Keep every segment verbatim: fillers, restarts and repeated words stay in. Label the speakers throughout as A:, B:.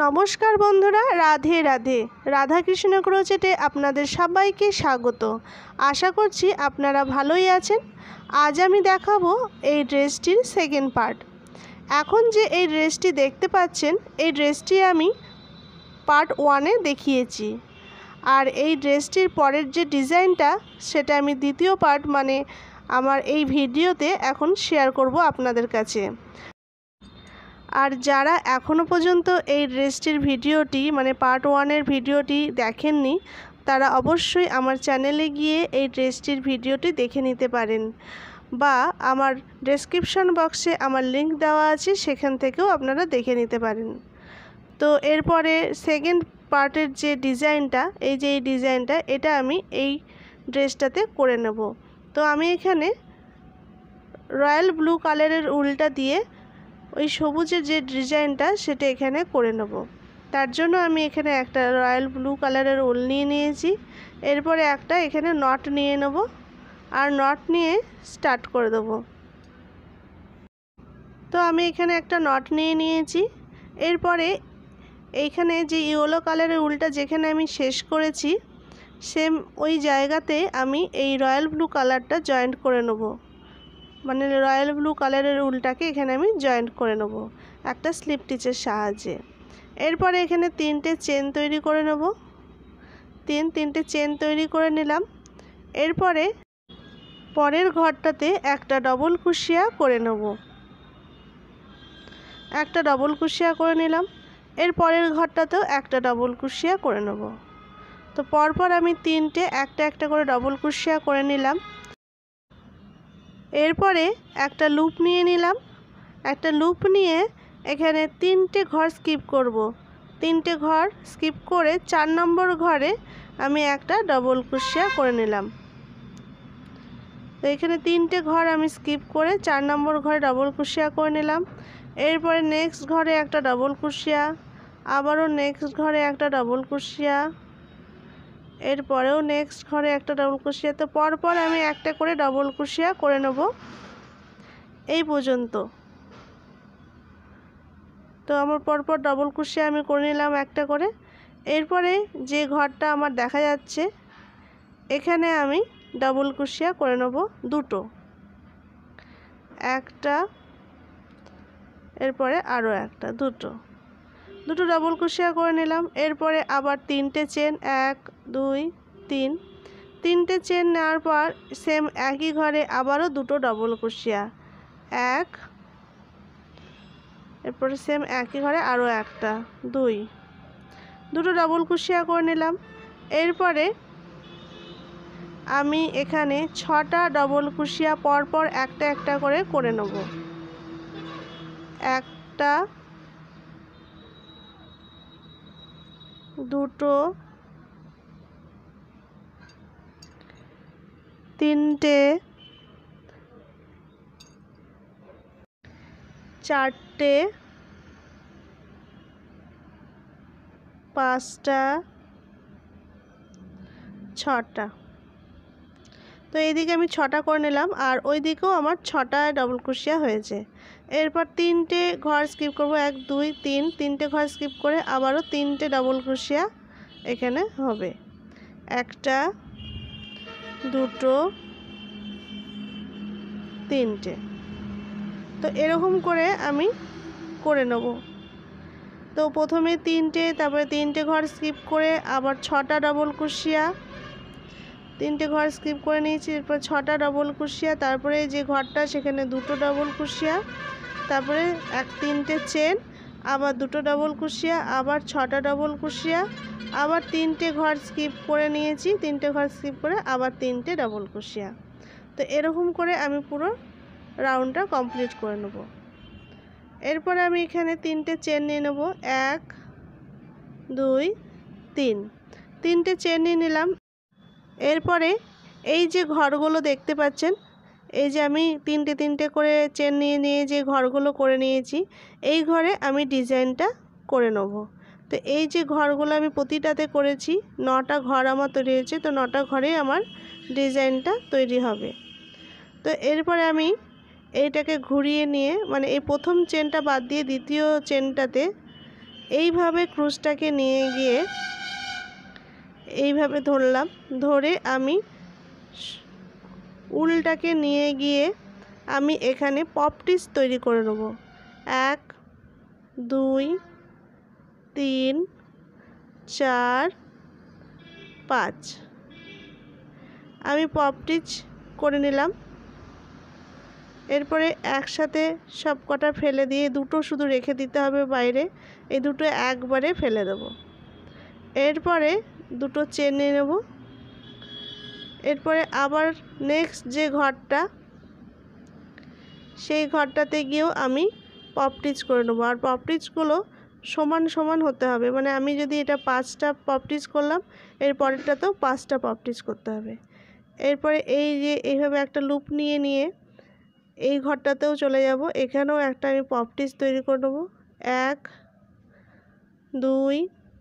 A: नमस्कार बंधुरा राधे राधे राधा कृष्ण क्रोचेटे आपनादेर सबाइके स्वागत। आशा करछि आपनारा भालोई आछेन। आज आमी देखाबो এই ড্রেসটির সেকেন্ড পার্ট। এখন যে এই ড্রেসটি দেখতে পাচ্ছেন এই ড্রেসটি আমি পার্ট ওয়ানে দেখিয়েছি, আর এই ড্রেসটির পরের যে ডিজাইনটা সেটা আমি দ্বিতীয় পার্ট মানে আমার এই ভিডিওতে এখন শেয়ার করব আপনাদের কাছে। আর যারা এখনও পর্যন্ত এই ড্রেসটির ভিডিওটি মানে পার্ট ওয়ানের ভিডিওটি দেখেননি তারা অবশ্যই আমার চ্যানেলে গিয়ে এই ড্রেসটির ভিডিওটি দেখে নিতে পারেন, বা আমার ডেসক্রিপশন বক্সে আমার লিংক দেওয়া আছে সেখান থেকেও আপনারা দেখে নিতে পারেন। তো এরপরে সেকেন্ড পার্টের যে ডিজাইনটা এই যে এই ডিজাইনটা এটা আমি এই ড্রেসটাতে করে নেব। তো আমি এখানে রয়্যাল ব্লু কালারের উলটা দিয়ে ওই সবুজের যে ডিজাইনটা সেটা এখানে করে নেব। তার জন্য আমি এখানে একটা রয়্যাল ব্লু কালারের উল নিয়ে নিয়েছি। এরপরে একটা এখানে নট নিয়ে নেব আর নট নিয়ে স্টার্ট করে দেব। তো আমি এখানে একটা নট নিয়ে নিয়েছি। এরপরে এইখানে যে ইয়েলো কালারের উলটা যেখানে আমি শেষ করেছি সেম ওই জায়গাতে আমি এই রয়্যাল ব্লু কালারটা জয়েন্ট করে নেব, মানে রয়্যাল ব্লু কালারের উলটাকে এখানে আমি জয়েন্ট করে নেব একটা স্লিপ স্টিচের সাহায্যে। এরপরে এখানে তিনটে চেন তৈরি করে নেব। তিন তিনটে চেন তৈরি করে নিলাম। এরপরে পরের ঘরটাতে একটা ডবল কুশিয়া করে নেব, একটা ডবল কুশিয়া করে নিলাম। এর পরের ঘরটাতেও একটা ডবল কুশিয়া করে নেব। তো পরপর আমি তিনটে একটা একটা করে ডবল কুশিয়া করে নিলাম। এরপরে একটা লুপ নিয়ে নিলাম। একটা লুপ নিয়ে এখানে তিনটে ঘর স্কিপ করব। তিনটে ঘর স্কিপ করে চার নম্বর ঘরে আমি একটা ডবল কুশিয়া করে নিলাম। তো এখানে তিনটে ঘর আমি স্কিপ করে চার নম্বর ঘরে ডবল কুশিয়া করে নিলাম। এরপরে নেক্সট ঘরে একটা ডবল কুশিয়া, আবারও নেক্সট ঘরে একটা ডবল কুশিয়া, এরপরেও নেক্সট ঘরে একটা ডবল কুশিয়া। তো পরপর আমি একটা করে ডবল কুশিয়া করে নেব এই পর্যন্ত। তো আমার পরপর ডবল কুশিয়া আমি করে নিলাম একটা করে। এরপরে যে ঘরটা আমার দেখা যাচ্ছে এখানে আমি ডবল কুশিয়া করে নেব দুটো, একটা এরপরে আরও একটা, দুটো দুটো ডবল কুশিয়া করে নিলাম। এরপরে আবার তিনটে চেন, এক দুই তিন, তিনটে চেন নেওয়ার পর সেম একই ঘরে আবারও দুটো ডবল কুশিয়া, এক, এরপরে সেম একই ঘরে আরও একটা, দুই, দুটো ডবল কুশিয়া করে নিলাম। এরপরে আমি এখানে ছটা ডবল কুশিয়া পরপর একটা একটা করে করে নেব। একটা, দুটো, তিনটে, চারটে, পাঁচটা, ছটা। তো এইদিকে আমি ছটা করে নিলাম আর ওই দিকেও আমার ছটা ডবল কুশিয়া হয়েছে। এরপর তিনটে ঘর স্কিপ করব, এক দুই তিন, তিনটে ঘর স্কিপ করে আবারও তিনটে ডবল কুশিয়া এখানে হবে। একটা, দুটো, তিনটে। তো এরকম করে আমি করে নেব। তো প্রথমে তিনটে, তারপরে তিনটে ঘর স্কিপ করে আবার ছটা ডবল কুশিয়া, তিনটে ঘর স্কিপ করে নিয়েছি। এরপর ছটা ডবল কুশিয়া, তারপরে যে ঘরটা সেখানে দুটো ডবল কুশিয়া, তারপরে এক তিনটে চেন, আবার দুটো ডবল কুশিয়া, আবার ছটা ডবল কুশিয়া, আবার তিনটে ঘর স্কিপ করে নিয়েছি, তিনটে ঘর স্কিপ করে আবার তিনটে ডবল কুশিয়া। তো এরকম করে আমি পুরো রাউন্ডটা কমপ্লিট করে নেব। এরপরে আমি এখানে তিনটে চেন নিয়ে নেব, এক দুই তিন, তিনটে চেন নিয়ে নিলাম। এরপরে এই যে ঘরগুলো দেখতে পাচ্ছেন, এই যে আমি তিনটে তিনটে করে চেন নিয়ে নিয়ে যে ঘরগুলো করে নিয়েছি এই ঘরে আমি ডিজাইনটা করে নেব। তো এই যে ঘরগুলো আমি প্রতিটাতে করেছি নটা ঘর আমার তৈরি হয়েছে। তো নটা ঘরে আমার ডিজাইনটা তৈরি হবে। তো এরপরে আমি এইটাকে ঘুরিয়ে নিয়ে মানে এই প্রথম চেনটা বাদ দিয়ে দ্বিতীয় চেনটাতে এইভাবে ক্রুশটাকে নিয়ে গিয়ে এইভাবে ধরলাম, ধরে আমি উলটাকে নিয়ে গিয়ে আমি এখানে পপটিস তৈরি করে নেব। এক দুই তিন চার পাঁচ আমি পপটিস করে নিলাম। এরপরে একসাথে সব কটা ফেলে দিয়ে দুটো শুধু রেখে দিতে হবে বাইরে, এই দুটো একবারে ফেলে দেব। এরপরে দুটো চেন নিয়ে নেব। এরপরে আবার নেক্সট যে ঘরটা সেই ঘরটাতে গিয়েও আমি পপটিস করে নেবো। আর পপটিসগুলো সমান সমান হতে হবে, মানে আমি যদি এটা পাঁচটা পপটিস করলাম এর পরেরটাতেও পাঁচটা পপটিস করতে হবে। এরপরে এই যে এইভাবে একটা লুপ নিয়ে নিয়ে এই ঘরটাতেও চলে যাব, এখানেও একটা আমি পপটিস তৈরি করে নেবো। এক দুই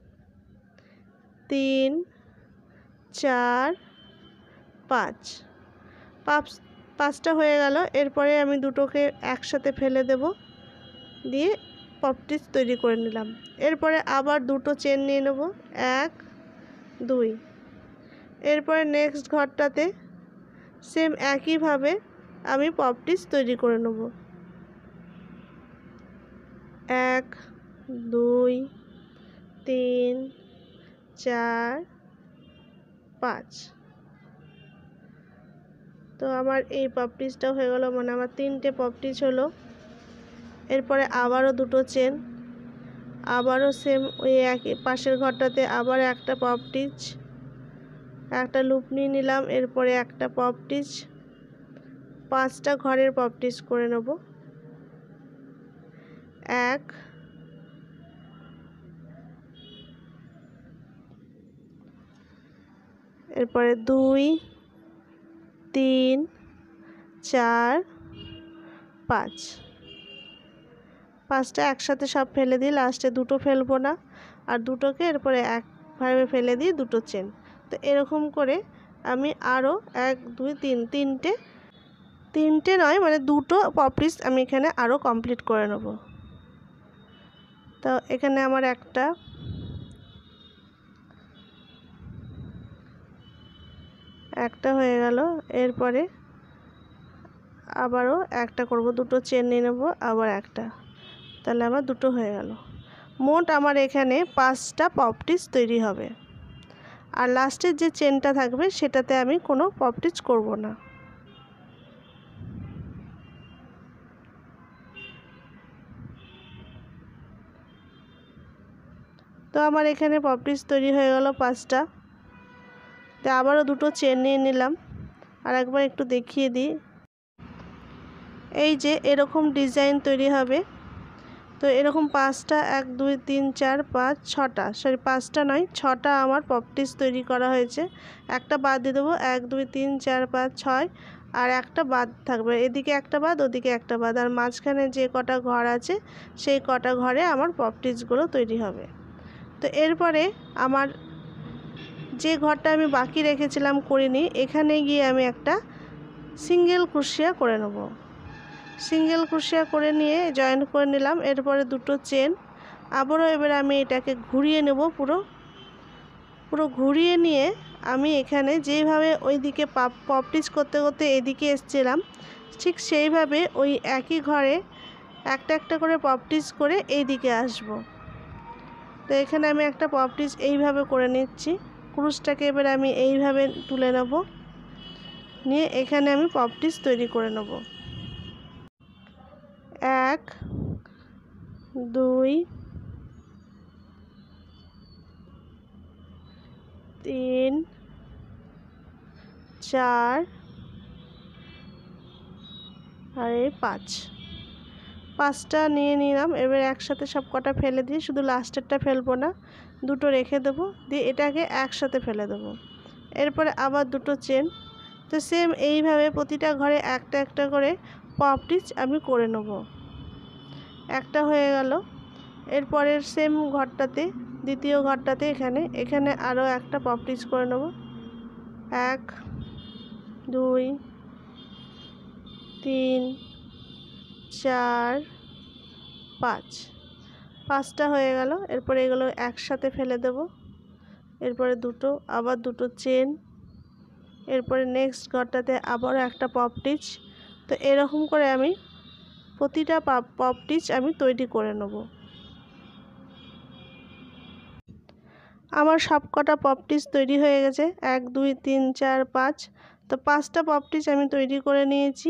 A: তিন চার পাঁচ পাঁচ পাঁচটা হয়ে গেল। এরপরে আমি দুটোকে একসাথে ফেলে দেব, দিয়ে পপটিস তৈরি করে নিলাম। এরপরে আবার দুটো চেন নিয়ে নেব, এক দুই। এরপরে নেক্সট ঘরটাতে সেম একইভাবে আমি পপটিস তৈরি করে নেব। এক দুই তিন চার পাঁচ। তো আমার এই পপটিসটাও হয়ে গেল, মানে আমার তিনটে পপটিস হলো। এরপরে আবারও দুটো চেন, আবারও সেম ওই একই পাশের ঘরটাতে আবার একটা পপটিস, একটা লুপ নিয়ে নিলাম। এরপরে একটা পপটিস, পাঁচটা ঘরের পপটিস করে নেব। এক এরপরে দুই তিন চার পাঁচ, পাঁচটা একসাথে সব ফেলে দিই, লাস্টে দুটো ফেলবো না, আর দুটোকে এরপরে একভাবে ফেলে দিই দুটো চেন। তো এরকম করে আমি আরও এক দুই তিন তিনটে তিনটে নয় মানে দুটো পপটিস আমি এখানে আরও কমপ্লিট করে নেব। তো এখানে আমার একটা একটা হয়ে গেল। এরপরে আবারও একটা করব, দুটো চেন নিয়ে নেব, আবার একটা, তাহলে আমার দুটো হয়ে গেল। মোট আমার এখানে পাঁচটা পপটিস তৈরি হবে। আর লাস্টের যে চেনটা থাকবে সেটাতে আমি কোনো পপটিস করব না। তো আমার এখানে পপটিস তৈরি হয়ে গেল পাঁচটা। তো আবারও দুটো চেন নিয়ে নিলাম, আর একবার একটু দেখিয়ে দিই। এই যে এরকম ডিজাইন তৈরি হবে। তো এরকম পাঁচটা, এক দুই তিন চার পাঁচ ছটা, সরি পাঁচটা নয় ছটা আমার পপটিস তৈরি করা হয়েছে। একটা বাদ দিয়ে দেবো, এক দুই তিন চার পাঁচ ছয়, আর একটা বাদ থাকবে, এদিকে একটা বাদ ওদিকে একটা বাদ, আর মাঝখানে যে কটা ঘর আছে সেই কটা ঘরে আমার পপটিসগুলো তৈরি হবে। তো এরপরে আমার যে ঘরটা আমি বাকি রেখেছিলাম করিনি, এখানে গিয়ে আমি একটা সিঙ্গেল ক্রোশিয়া করে নেব। সিঙ্গেল ক্রোশিয়া করে নিয়ে জয়েন করে নিলাম। এরপরে দুটো চেন, আবারও এবার আমি এটাকে ঘুরিয়ে নেব, পুরো পুরো ঘুরিয়ে নিয়ে আমি এখানে যেইভাবে ওইদিকে পপটিস করতে করতে এদিকে এসেছিলাম ঠিক সেইভাবে ওই একই ঘরে একটা একটা করে পপটিস করে এইদিকে আসব। তো এখানে আমি একটা পপটিস এইভাবে করে নিচ্ছি। ক্রুশটাকে এবার আমি এইভাবে তুলে নেব, নিয়ে এখানে আমি পপটিস তৈরি করে নেব। এক দুই তিন চার আর এই পাঁচ, পাঁচটা নিয়ে নিলাম। এবার একসাথে সব কটা ফেলে দিয়ে শুধু লাস্টেরটা ফেলবো না, দুটো রেখে দেবো, দিয়ে এটাকে একসাথে ফেলে দেবো। এরপরে আবার দুটো চেন। তো সেম এইভাবে প্রতিটা ঘরে একটা একটা করে পপটিস আমি করে নেব। একটা হয়ে গেল। এরপরের সেম ঘরটাতে, দ্বিতীয় ঘরটাতে এখানে এখানে আরও একটা পপটিস করে নেব। এক দুই তিন চার পাঁচ, পাঁচটা হয়ে গেল। এরপরে এগুলো একসাথে ফেলে দেব। এরপরে দুটো, আবার দুটো চেন, এরপরে নেক্সট ঘরটাতে আবারও একটা পপ স্টিচ। তো এরকম করে আমি প্রতিটা পপ স্টিচ আমি তৈরি করে নেব। আমার সবকটা পপ স্টিচ তৈরি হয়ে গেছে, এক দুই তিন চার পাঁচ। তো পাঁচটা পপ স্টিচ আমি তৈরি করে নিয়েছি।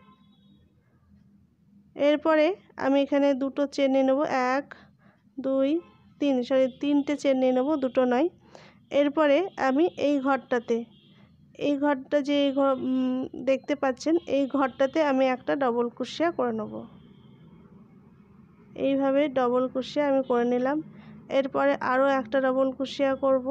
A: এরপরে আমি এখানে দুটো চেন নিয়ে নেব, এক দুই তিন, সরি তিনটে চেন নিয়ে নেব, দুটো নয়। এরপরে আমি এই ঘরটাতে, এই ঘরটা যে ঘর দেখতে পাচ্ছেন, এই ঘরটাতে আমি একটা ডবল ক্রোশিয়া করে নেব। এইভাবে ডবল ক্রোশিয়া আমি করে নিলাম। এরপরে আরও একটা ডবল ক্রোশিয়া করব,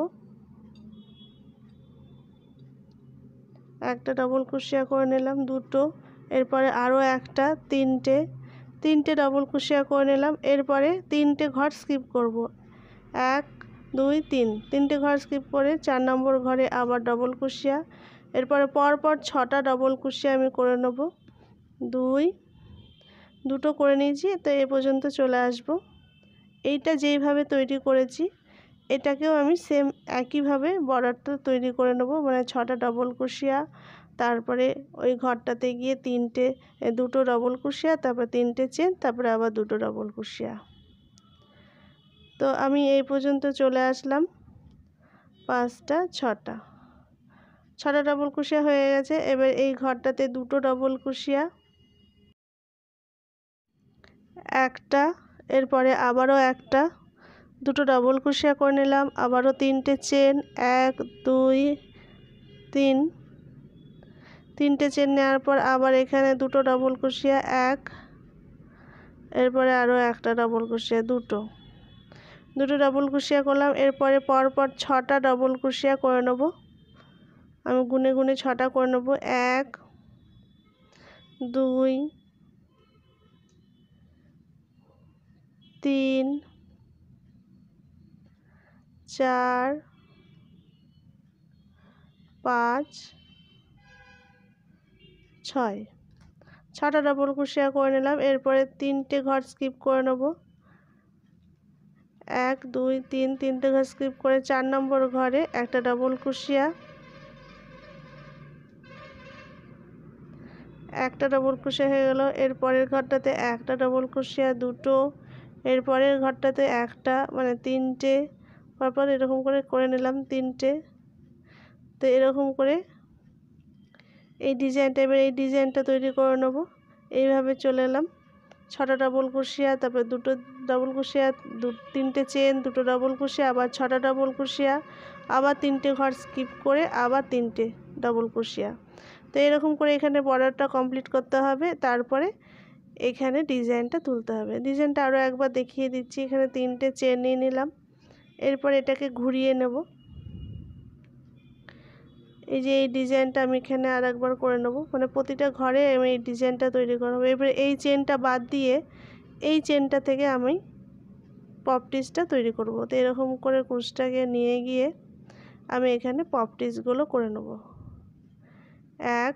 A: একটা ডবল ক্রোশিয়া করে নিলাম, দুটো। এরপরে আরও একটা, তিনটে, তিনটে ডবল ক্রোশিয়া করে নিলাম। এরপরে তিনটে ঘর স্কিপ করব, এক দুই তিন, তিনটে ঘর স্কিপ করে চার নম্বর ঘরে আবার ডবল ক্রোশিয়া। এরপরে পরপর ছটা ডবল ক্রোশিয়া আমি করে নেব, দুই, দুটো করে নিয়েছি। তো এ পর্যন্ত চলে আসব। এইটা যেইভাবে তৈরি করেছি এটাকেও আমি সেম একইভাবে বর্ডারটা তৈরি করে নেব, মানে ছটা ডবল ক্রোশিয়া, তারপরে ওই ঘরটাতে গিয়ে তিনটে, দুটো ডবল ক্রোশিয়া, তারপরে তিনটে চেন, তারপরে আবার দুটো ডবল ক্রোশিয়া। তো আমি এই পর্যন্ত চলে আসলাম, পাঁচটা, ছটা, ছটা ডবল ক্রোশিয়া হয়ে গেছে। এবার এই ঘরটাতে দুটো ডবল ক্রোশিয়া, একটা, এরপরে আবারও একটা, দুটো ডবল ক্রোশিয়া করে নিলাম, আবারও তিনটে চেন, এক দুই তিন, তিনটে চেন নেওয়ার পর আবার এখানে দুটো ডবল ক্রোশিয়া, এক, এরপরে আরও একটা ডবল ক্রোশিয়া, দুটো, দুটো ডবল ক্রোশিয়া করলাম। এরপরে পরপর ছটা ডবল ক্রোশিয়া করে নেব, আমি গুনে গুনে ছটা করে নেব, এক দুই তিন চার পাঁচ ছয়, ছটা ডবল ক্রোশিয়া করে নিলাম। এরপরে তিনটে ঘর স্কিপ করে নেব, এক দুই তিন, তিনটে ঘর স্কিপ করে চার নম্বর ঘরে একটা ডবল ক্রোশিয়া, একটা ডবল ক্রোশিয়া হয়ে গেল। এরপরের ঘরটাতে একটা ডবল ক্রোশিয়া, দুটো, এরপরের ঘরটাতে একটা, মানে তিনটে, পরপর এরকম করে করে নিলাম তিনটে। তো এরকম করে এই ডিজাইনটা, এবার এই ডিজাইনটা তৈরি করে নেব। এইভাবে চলে এলাম, ছটা ডবল ক্রোশিয়া, তারপরে দুটো ডবল ক্রোশিয়া, দু তিনটে চেন, দুটো ডবল ক্রোশিয়া, আবার ছটা ডবল ক্রোশিয়া, আবার তিনটে ঘর স্কিপ করে আবার তিনটে ডবল ক্রোশিয়া। তো এরকম করে এখানে বর্ডারটা কমপ্লিট করতে হবে। তারপরে এখানে ডিজাইনটা তুলতে হবে। ডিজাইনটা আরও একবার দেখিয়ে দিচ্ছি। এখানে তিনটে চেন নিয়ে নিলাম, এরপর এটাকে ঘুরিয়ে নেব। এই যে এই ডিজাইনটা আমি এখানে আর একবার করে নেব, মানে প্রতিটা ঘরে আমি এই ডিজাইনটা তৈরি করব। এবারে এই চেনটা বাদ দিয়ে এই চেনটা থেকে আমি পপ স্টিচটা তৈরি করব। তো এরকম করে কুচটাকে নিয়ে গিয়ে আমি এখানে পপ স্টিচগুলো করে নেব, এক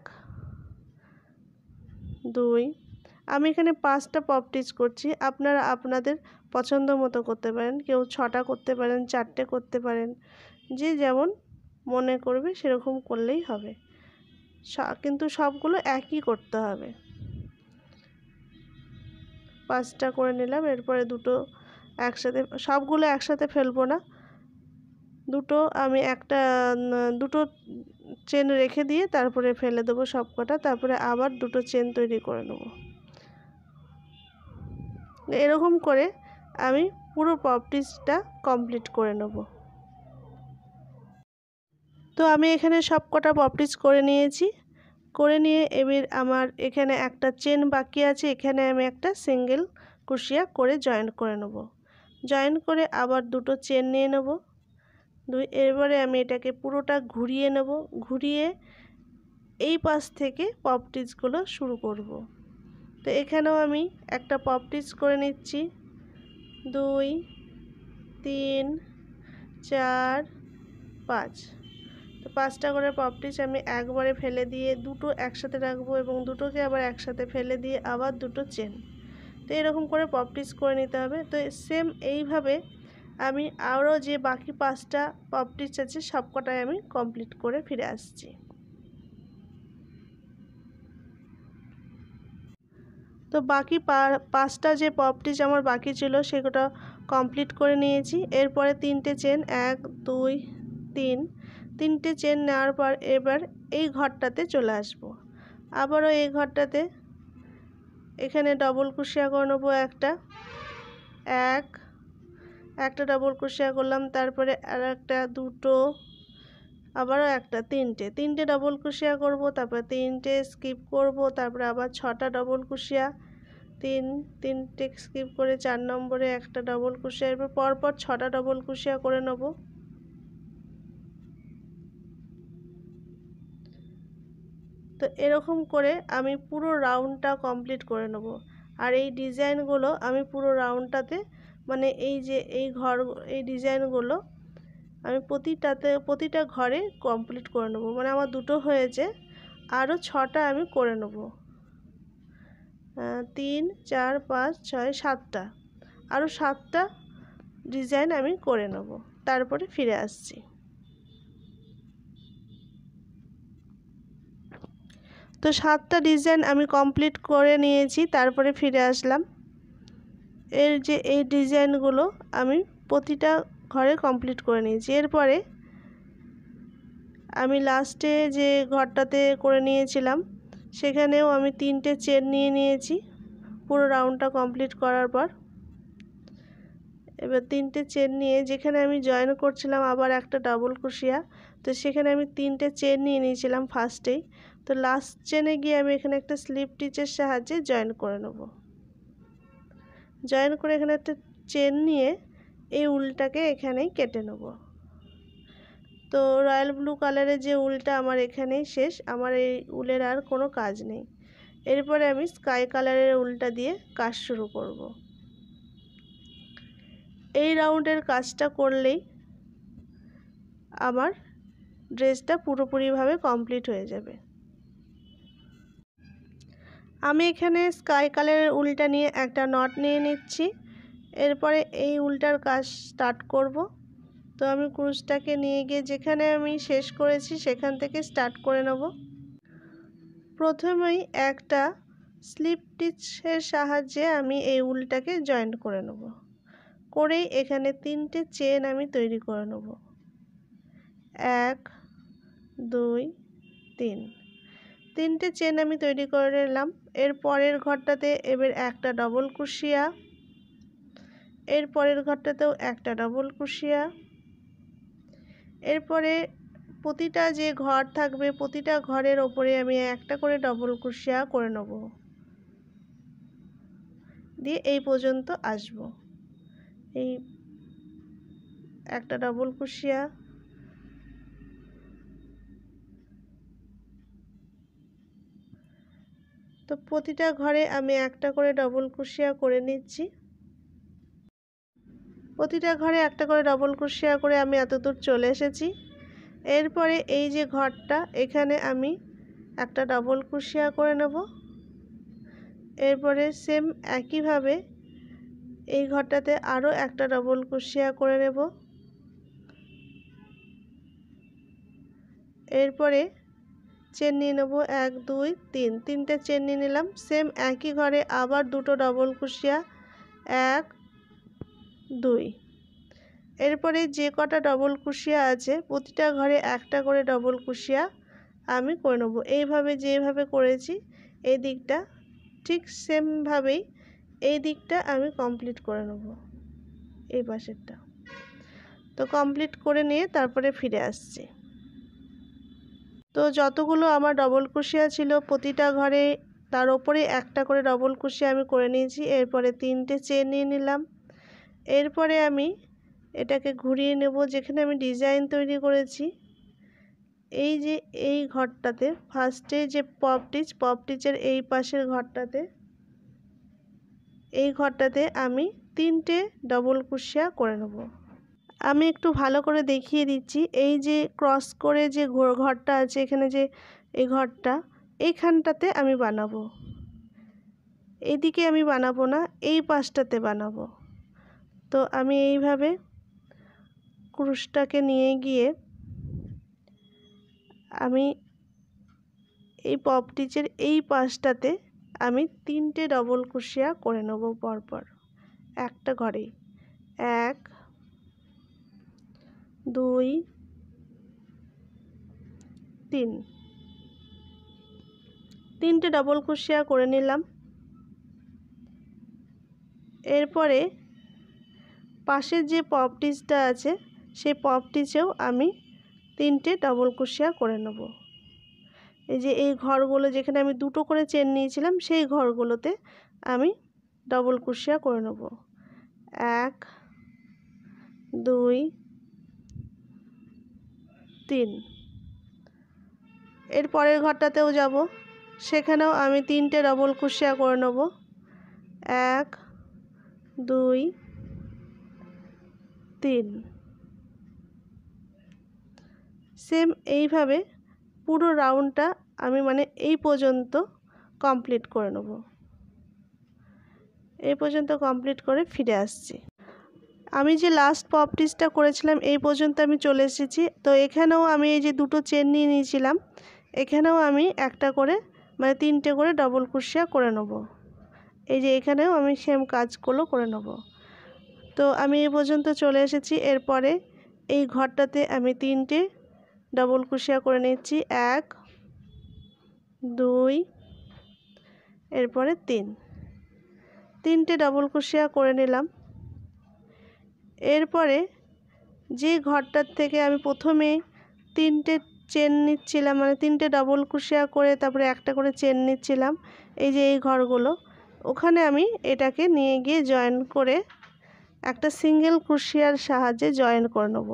A: দুই, আমি এখানে পাঁচটা পপ স্টিচ করছি, আপনারা আপনাদের পছন্দ মতো করতে পারেন। কেউ ছটা করতে পারেন, চারটে করতে পারেন, যে যেমন মনে করবে সেরকম করলেই হবে, কিন্তু সবগুলো একই করতে হবে। পাঁচটা করে নিলাম। এরপরে দুটো একসাথে, সবগুলো একসাথে ফেলবো না, দুটো আমি একটা দুটো চেন রেখে দিয়ে তারপরে ফেলে দেবো সবকটা, তারপরে আবার দুটো চেন তৈরি করে নেব। এরকম করে আমি পুরো পপ স্টিচটা কমপ্লিট করে নেব। তো আমি এখানে সবকটা পপ স্টিচ করে নিয়েছি। করে নিয়ে এবার আমার এখানে একটা চেন বাকি আছে, এখানে আমি একটা সিঙ্গেল ক্রোশিয়া করে জয়েন করে নেব। জয়েন করে আবার দুটো চেন নিয়ে নেব, দুই, এবারে আমি এটাকে পুরোটা ঘুরিয়ে নেব। ঘুরিয়ে এই পাশ থেকে পপ স্টিচগুলো শুরু করব। তো এখানেও আমি একটা পপ স্টিচ করে নিচ্ছি, দুই তিন চার পাঁচ। তো পাঁচটা করে পপ স্টিচ আমি একবারে ফেলে দিয়ে দুটো একসাথে রাখবো এবং দুটোকে আবার একসাথে ফেলে দিয়ে আবার দুটো চেন। তো এরকম করে পপ স্টিচ করে নিতে হবে। তো সেম এইভাবে আমি আরও যে বাকি পাঁচটা পপ স্টিচ আছে সবকটাই আমি কমপ্লিট করে ফিরে আসছি। তো বাকি পাঁচটা যে পপ স্টিচ আমার বাকি ছিল সেগুলো কমপ্লিট করে নিয়েছি। এরপরে তিনটে চেন, এক দুই তিন, তিনটে চেন নেওয়ার পর এবার এই ঘরটাতে চলে আসব। আবারও এই ঘরটাতে এখানে ডবল ক্রোশিয়া করে নেবো একটা, এক একটা ডবল ক্রোশিয়া করলাম, তারপরে আর একটা, দুটো, আবারও একটা, তিনটে তিনটে ডবল ক্রোশিয়া করব, তারপরে তিনটে স্কিপ করব, তারপরে আবার ছটা ডবল ক্রোশিয়া, তিন তিনটে স্কিপ করে চার নম্বরে একটা ডবল ক্রোশিয়া, এরপর পরপর ছটা ডবল ক্রোশিয়া করে নেব। তো এরকম করে আমি পুরো রাউন্ডটা কমপ্লিট করে নেব। আর এই ডিজাইনগুলো আমি পুরো রাউন্ডটাতে মানে এই যে এই ঘর এই ডিজাইনগুলো আমি প্রতিটাতে প্রতিটা ঘরে কমপ্লিট করে নেব। মানে আমার দুটো হয়েছে, আরও ছটা আমি করে নেব। তিন চার পাঁচ ছয় সাতটা, আরও সাতটা ডিজাইন আমি করে নেব, তারপরে ফিরে আসছি। তো সাতটা ডিজাইন আমি কমপ্লিট করে নিয়েছি, তারপরে ফিরে আসলাম। এর যে এই ডিজাইনগুলো আমি প্রতিটা ঘরে কমপ্লিট করে নিয়েছি। এরপরে আমি লাস্টে যে ঘরটাতে করে নিয়েছিলাম সেখানেও আমি তিনটে চেন নিয়ে নিয়েছি পুরো রাউন্ডটা কমপ্লিট করার পর। এবার তিনটে চেন নিয়ে যেখানে আমি জয়েন করছিলাম আবার একটা ডাবল ক্রোশিয়া, তো সেখানে আমি তিনটে চেন নিয়ে নিয়েছিলাম ফার্স্টেই। তো লাস্ট চেনে গিয়ে আমি এখানে একটা স্লিপ স্টিচের সাহায্যে জয়েন করে নেব। জয়েন করে এখানে একটা চেন নিয়ে এই উলটাকে এখানেই কেটে নেব। তো রয়্যাল ব্লু কালারের যে উলটা আমার এখানেই শেষ, আমার এই উলের আর কোনো কাজ নেই। এরপরে আমি স্কাই কালারের উলটা দিয়ে কাজ শুরু করব। এই রাউন্ডের কাজটা করলেই আমার ড্রেসটা পুরোপুরিভাবে কমপ্লিট হয়ে যাবে। আমি এখানে স্কাই কালারের উলটা নিয়ে একটা নট নিয়ে নিচ্ছি। এরপরে এই উলটার কাজ স্টার্ট করব। তো আমি ক্রুশটাকে নিয়ে গিয়ে যেখানে আমি শেষ করেছি সেখান থেকে স্টার্ট করে নেব। প্রথমেই একটা স্লিপ স্টিচের সাহায্যে আমি এই উলটাকে জয়েন্ট করে নেব। করেই এখানে তিনটে চেন আমি তৈরি করে নেব, এক দুই তিন, তিনটে চেন আমি তৈরি করে নিলাম। এর পরের ঘরটাতে এবার একটা ডবল ক্রোশিয়া, এর পরের ঘরটাতেও একটা ডবল ক্রোশিয়া, এরপরে প্রতিটা যে ঘর থাকবে প্রতিটা ঘরের ওপরে আমি একটা করে ডবল ক্রোশিয়া করে নেব, দিয়ে এই পর্যন্ত আসব। এই একটা ডবল ক্রোশিয়া, তো প্রতিটা ঘরে আমি একটা করে ডবল ক্রোশিয়া করে নিচ্ছি। প্রতিটা ঘরে একটা করে ডবল ক্রোশিয়া করে আমি এতদূর চলে এসেছি। এরপরে এই যে ঘরটা এখানে আমি একটা ডবল ক্রোশিয়া করে নেব। এরপরে সেম একইভাবে এই ঘরটাতে আরও একটা ডবল ক্রোশিয়া করে নেব। এরপরে চেন নিয়ে নেব এক দুই তিন, তিনটে চেন নিয়ে নিলাম। সেম একই ঘরে আবার দুটো ডবল ক্রোশিয়া, এক দুই। এরপরে যে কটা ডবল ক্রোশিয়া আছে প্রতিটা ঘরে একটা করে ডবল ক্রোশিয়া আমি করে নেব। এইভাবে যেভাবে করেছি এই দিকটা ঠিক সেমভাবেই এই দিকটা আমি কমপ্লিট করে নেব, এই পাশেরটা। তো কমপ্লিট করে নিয়ে তারপরে ফিরে আসছি। তো যতগুলো আমার ডবল ক্রোশিয়া ছিল প্রতিটা ঘরে তার ওপরে একটা করে ডবল ক্রোশিয়া আমি করে নিয়েছি। এরপরে তিনটে চেন নিয়ে নিলাম। এরপরে আমি এটাকে ঘুরিয়ে নেব যেখানে আমি ডিজাইন তৈরি করেছি। এই যে এই ঘরটাতে ফার্স্টে যে পপ স্টিচ পপ স্টিচের এই পাশের ঘরটাতে এই ঘরটাতে আমি তিনটে ডবল ক্রোশিয়া করে নেব। আমি একটু ভালো করে দেখিয়ে দিচ্ছি। এই যে ক্রস করে যে ঘরটা আছে এখানে যে এই ঘরটা এইখানটাতে আমি বানাবো। এইদিকে আমি বানাবো না, এই পাশটাতে বানাবো। তো আমি এইভাবে ক্রুশটাকে নিয়ে গিয়ে আমি এই পপ স্টিচের এই পাশটাতে আমি তিনটে ডবল ক্রোশিয়া করে নেব পরপর একটা ঘরেই। এক, দুই, তিন, তিনটে ডবল ক্রোশিয়া করে নিলাম। এরপরে পাশের যে পপ স্টিচটা আছে সেই পপ স্টিচেও আমি তিনটে ডবল ক্রোশিয়া করে নেব। এই যে এই ঘরগুলো যেখানে আমি দুটো করে চেন নিয়েছিলাম সেই ঘরগুলোতে আমি ডবল ক্রোশিয়া করে নেব। এক, দুই, তিন। এর পরের ঘরটাতেও যাব, সেখানেও আমি তিনটে ডবল ক্রোশিয়া করে নেব। এক, দুই, তিন। সেম এইভাবে পুরো রাউন্ডটা আমি মানে এই পর্যন্ত কমপ্লিট করে নেব। এই পর্যন্ত কমপ্লিট করে ফিরে আসছি। আমি যে লাস্ট পপ স্টিচটা করেছিলাম এই পর্যন্ত আমি চলে এসেছি। তো এখানেও আমি এই যে দুটো চেন নিয়ে নিয়েছিলাম, এখানেও আমি একটা করে মানে তিনটে করে ডবল ক্রোশিয়া করে নেব। এই যে এখানেও আমি সেম কাজগুলো করে নেব। তো আমি এই পর্যন্ত চলে এসেছি। এরপরে এই ঘরটাতে আমি তিনটে ডবল ক্রোশিয়া করে নিচ্ছি। এক, দুই, এরপরে তিন। তিনটে ডবল ক্রোশিয়া করে নিলাম। এরপরে যে ঘরটার থেকে আমি প্রথমে তিনটে চেন নিচ্ছিলাম মানে তিনটে ডবল ক্রোশিয়া করে তারপরে একটা করে চেন নিচ্ছিলাম, এই যে এই ঘরগুলো, ওখানে আমি এটাকে নিয়ে গিয়ে জয়েন করে একটা সিঙ্গেল ক্রোশিয়ার সাহায্যে জয়েন করে নেব।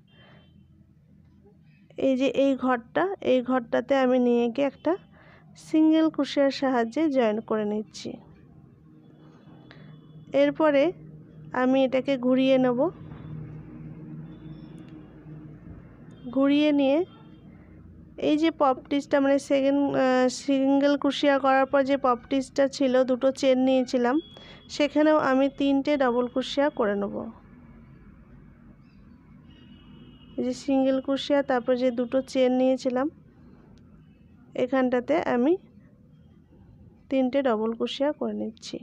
A: এই যে এই ঘরটা, এই ঘরটাতে আমি নিয়ে গিয়ে একটা সিঙ্গেল ক্রোশিয়ার সাহায্যে জয়েন করে নিচ্ছি। এরপরে আমি এটাকে ঘুরিয়ে নেব। ঘুরিয়ে নিয়ে এই যে পপ স্টিচটা মানে সেকেন্ড সিঙ্গেল ক্রোশিয়া করার পর যে পপ স্টিচটা ছিল দুটো চেন নিয়েছিলাম, সেখানেও আমি তিনটে ডবল ক্রোশিয়া করে নেব। এই যে সিঙ্গেল ক্রোশিয়া তারপর যে দুটো চেন নিয়েছিলাম এখানটাতে আমি তিনটে ডবল ক্রোশিয়া করে নিচ্ছি।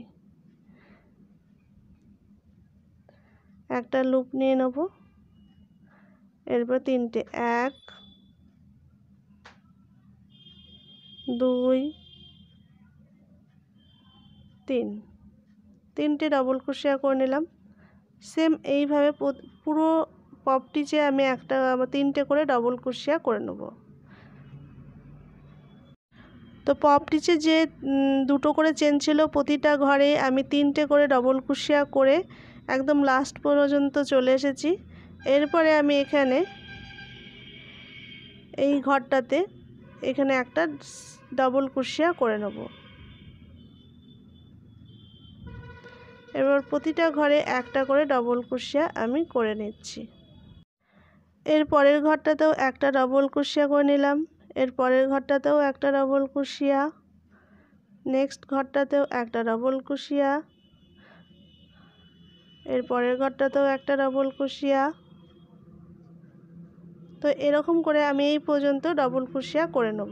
A: একটা লুপ নিয়ে নেব, এরপর তিনটে, এক, দুই, তিন, তিনটে ডবল ক্রোশিয়া করে নিলাম। সেম এইভাবে পুরো পপ স্টিচে আমি একটা তিনটে করে ডবল ক্রোশিয়া করে নেব। তো পপ স্টিচে যে দুটো করে চেন ছিল প্রতিটা ঘরে আমি তিনটে করে ডবল ক্রোশিয়া করে একদম লাস্ট পর্যন্ত চলে এসেছি। এরপরে আমি এখানে এই ঘরটাতে এখানে একটা ডবল ক্রোশিয়া করে নেব। এবার প্রতিটা ঘরে একটা করে ডবল ক্রোশিয়া আমি করে নিচ্ছি। এর পরের ঘরটাতেও একটা ডবল ক্রোশিয়া করে নিলাম। এর পরের ঘরটাতেও একটা ডবল ক্রোশিয়া, নেক্সট ঘরটাতেও একটা ডবল ক্রোশিয়া, এর পরের ঘরটাতেও একটা ডবল ক্রোশিয়া। তো এরকম করে আমি এই পর্যন্ত ডবল ক্রোশিয়া করে নেব।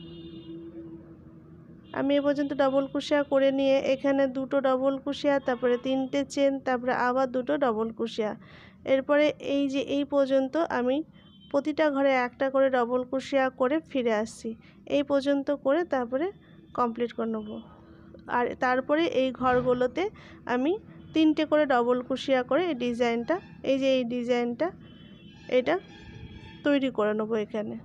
A: আমি এই পর্যন্ত ডবল ক্রোশিয়া করে নিয়ে এখানে দুটো ডবল ক্রোশিয়া, তারপরে তিনটে চেন, তারপরে আবার দুটো ডবল ক্রোশিয়া। এরপরে এই যে এই পর্যন্ত আমি প্রতিটা ঘরে একটা করে ডবল ক্রোশিয়া করে ফিরে আসছি। এই পর্যন্ত করে তারপরে কমপ্লিট করে নেব। আর তারপরে এই ঘরগুলোতে আমি তিনটে করে ডবল ক্রোশিয়া করে এই ডিজাইনটা, এই যে এই ডিজাইনটা এটা তৈরি করে নেব। এখানে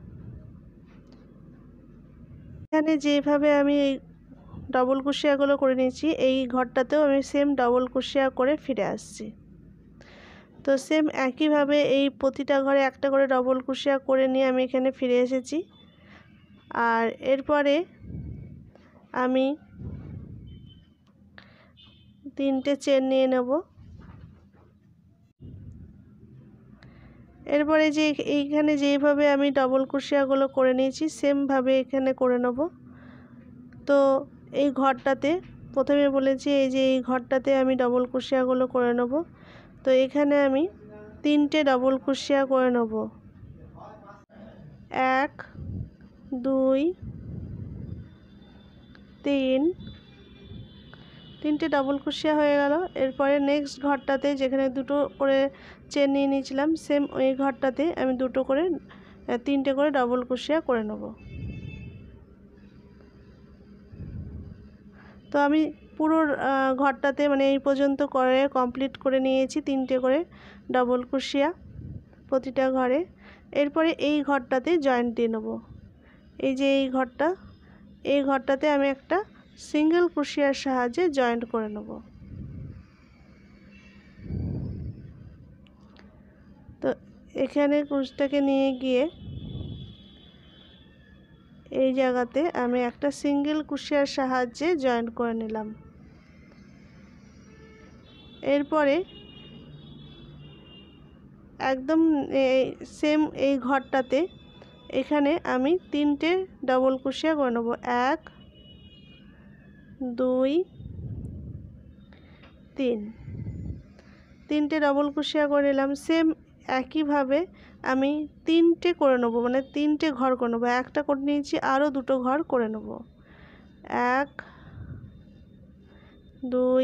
A: এখানে যেভাবে আমি এই ডবল ক্রোশিয়াগুলো করে নিয়েছি এই ঘরটাতেও আমি সেম ডবল ক্রোশিয়া করে ফিরে আসছি। তো সেম একইভাবে এই প্রতিটা ঘরে একটা করে ডবল ক্রোশিয়া করে নিয়ে আমি এখানে ফিরে এসেছি। আর এরপরে আমি তিনটে চেন নিয়ে নেব। এরপরে যে এইখানে যেইভাবে আমি ডবল ক্রোশিয়াগুলো করে নিয়েছি সেমভাবে এখানে করে নেব। তো এই ঘরটাতে প্রথমে বলেছি এই যে এই ঘরটাতে আমি ডবল ক্রোশেগুলো করে নেব। তো এখানে আমি তিনটে ডবল ক্রোশিয়া করে নেব। এক, দুই, তিন, তিনটে ডবল ক্রোশিয়া হয়ে গেল। এরপরে নেক্সট ঘরটাতে যেখানে দুটো করে চেন নিয়ে নিয়েছিলাম, সেম ওই ঘরটাতে আমি দুটো করে তিনটে করে ডবল ক্রোশিয়া করে নেব। তো আমি পুরো ঘরটাতে মানে এই পর্যন্ত করে কমপ্লিট করে নিয়েছি তিনটে করে ডবল ক্রোশিয়া প্রতিটা ঘরে। এরপরে এই ঘরটাতে জয়েন্ট দিয়ে নেব। এই যে এই ঘরটা, এই ঘরটাতে আমি একটা সিঙ্গেল ক্রোশিয়ার সাহায্যে জয়েন্ট করে নেব। তো এখানে ক্রোশটাকে নিয়ে গিয়ে এই জায়গাতে আমি একটা সিঙ্গেল ক্রোশিয়ার সাহায্যে জয়েন্ট করে নিলাম। এরপরে একদম সেম এই ঘরটাতে এখানে আমি তিনটে ডবল ক্রোশিয়া করে নেব। এক, দুই, তিন, তিনটে ডবল ক্রোশিয়া করে নিলাম। সেম একইভাবে আমি তিনটে করে নেব, মানে তিনটে ঘর করে নেব। একটা করে নিয়েছি, আরও দুটো ঘর করে নেব। এক, দুই,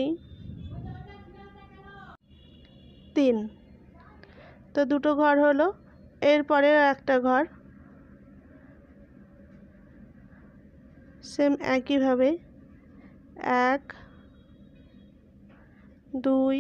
A: তিন। তো দুটো ঘর হলো। এরপরে একটা ঘর সেম একইভাবে এক, দুই,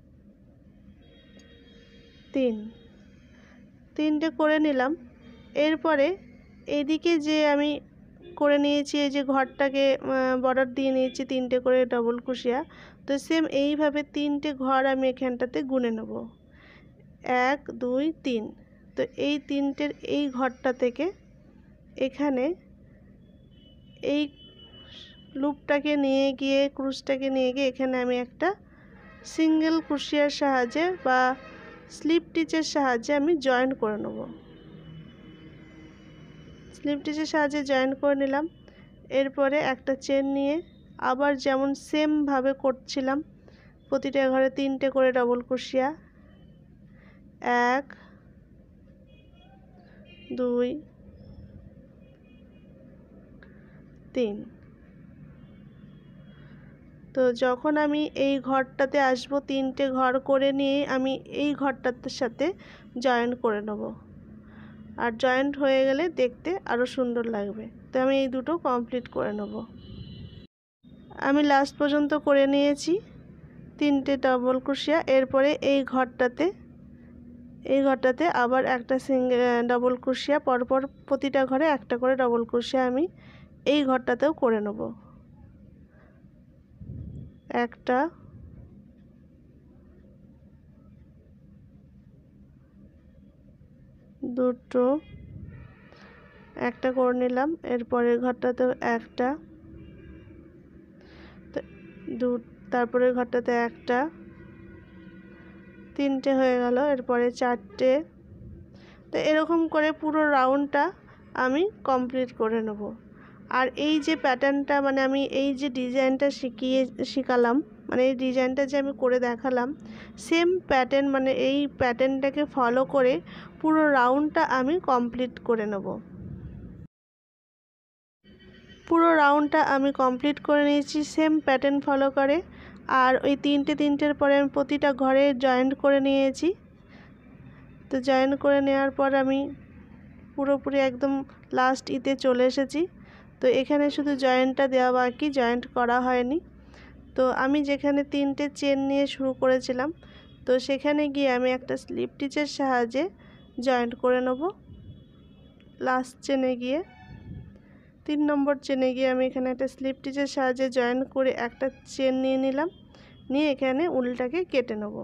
A: তিন, তিনটে করে নিলাম। এরপরে এদিকে যে আমি করে নিয়েছি এই যে ঘরটাকে বর্ডার দিয়ে নিয়েছি তিনটে করে ডবল ক্রোশিয়া, তো সেম এইভাবে তিনটে ঘর আমি এখানটাতে গুনে নেব। এক, দুই, তিন। তো এই তিনটের এই ঘরটা থেকে এখানে এই লুপটাকে নিয়ে গিয়ে ক্রুশটাকে নিয়ে গিয়ে এখানে আমি একটা সিঙ্গেল ক্রোশিয়ার সাহায্যে বা স্লিপ স্টিচের সাহায্যে আমি জয়েন্ট করে নেব। স্লিপ স্টিচের সাহায্যে জয়েন্ট করে নিলাম। এরপরে একটা চেন নিয়ে আবার যেমন সেমভাবে করছিলাম প্রতিটা ঘরে তিনটে করে ডবল ক্রোশিয়া। এক, দুই, তিন। তো যখন আমি এই ঘরটাতে আসব তিনটে ঘর করে নিয়ে আমি এই ঘরটার সাথে জয়েন্ট করে নেব। আর জয়েন্ট হয়ে গেলে দেখতে আরও সুন্দর লাগবে। তো আমি এই দুটো কমপ্লিট করে নেব। আমি লাস্ট পর্যন্ত করে নিয়েছি তিনটে ডবল ক্রোশিয়া। এরপরে এই ঘরটাতে এই ঘরটাতে আবার একটা সিঙ্গেল ডবল ক্রোশিয়া, পরপর প্রতিটা ঘরে একটা করে ডবল ক্রোশিয়া আমি এই ঘরটাতেও করে নেব। একটা, দুটো, একটা করে নিলাম। এরপরের ঘরটাতেও একটা, দু তারপরের ঘরটাতে একটা, তিনটে হয়ে গেল। এরপরে চারটে। তো এরকম করে পুরো রাউন্ডটা আমি কমপ্লিট করে নেব। আর এই যে প্যাটার্নটা মানে আমি এই যে ডিজাইনটা শিখিয়ে শিখালাম, মানে এই ডিজাইনটা যে আমি করে দেখালাম, সেম প্যাটার্ন মানে এই প্যাটার্নটাকে ফলো করে পুরো রাউন্ডটা আমি কমপ্লিট করে নেব। পুরো রাউন্ডটা আমি কমপ্লিট করে নিয়েছি সেম প্যাটার্ন ফলো করে। আর ওই তিনটে তিনটের পরে আমি প্রতিটা ঘরে জয়েন্ট করে নিয়েছি। তো জয়েন্ট করে নেওয়ার পর আমি পুরোপুরি একদম লাস্ট ইতে চলে এসেছি। তো এখানে শুধু জয়েন্টটা দেওয়া বাকি, জয়েন্ট করা হয়নি। তো আমি যেখানে তিনটে চেন নিয়ে শুরু করেছিলাম, তো সেখানে গিয়ে আমি একটা স্লিপ স্টিচের সাহায্যে জয়েন্ট করে নেব। লাস্ট চেনে গিয়ে তিন নম্বর চেনে গিয়ে আমি এখানে একটা স্লিপ স্টিচের সাহায্যে জয়েন্ট করে একটা চেন নিয়ে নিলাম, নিয়ে এখানে উলটাকে কেটে নেব।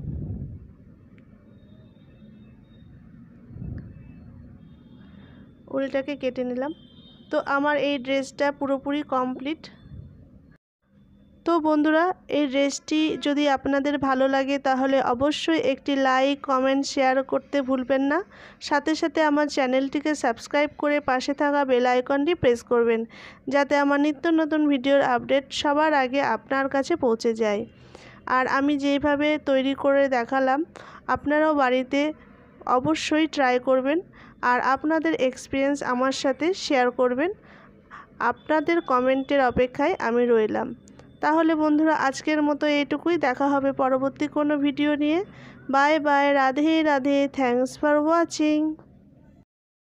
A: উলটাকে কেটে নিলাম। তো আমার এই ড্রেসটা পুরোপুরি কমপ্লিট। তো বন্ধুরা, এই ড্রেসটি যদি আপনাদের ভালো লাগে তাহলে অবশ্যই একটি লাইক, কমেন্ট, শেয়ার করতে ভুলবেন না। সাথে সাথে আমার চ্যানেলটিকে সাবস্ক্রাইব করে পাশে থাকা বেল আইকনটি প্রেস করবেন, যাতে আমার নিত্য নতুন ভিডিওর আপডেট সবার আগে আপনার কাছে পৌঁছে যায়। আর আমি যেইভাবে তৈরি করে দেখালাম, আপনারাও বাড়িতে অবশ্যই ট্রাই করবেন আর আপনাদের এক্সপিরিয়েন্স আমার সাথে শেয়ার করবেন। আপনাদের কমেন্টের অপেক্ষায় আমি রইলাম। তাহলে বন্ধুরা, আজকের মতো এইটুকুই। দেখা হবে পরবর্তী কোনো ভিডিও নিয়ে। Bye bye. Radhe Radhe. Thanks for watching.